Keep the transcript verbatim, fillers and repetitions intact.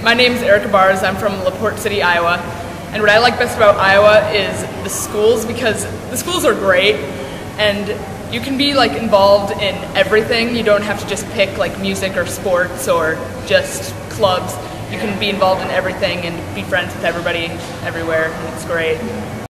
My name's Barz. I'm from Porte City, Iowa. And what I like best about Iowa is the schools, because the schools are great and you can be like involved in everything. You don't have to just pick like music or sports or just clubs. You can be involved in everything and be friends with everybody everywhere, and it's great.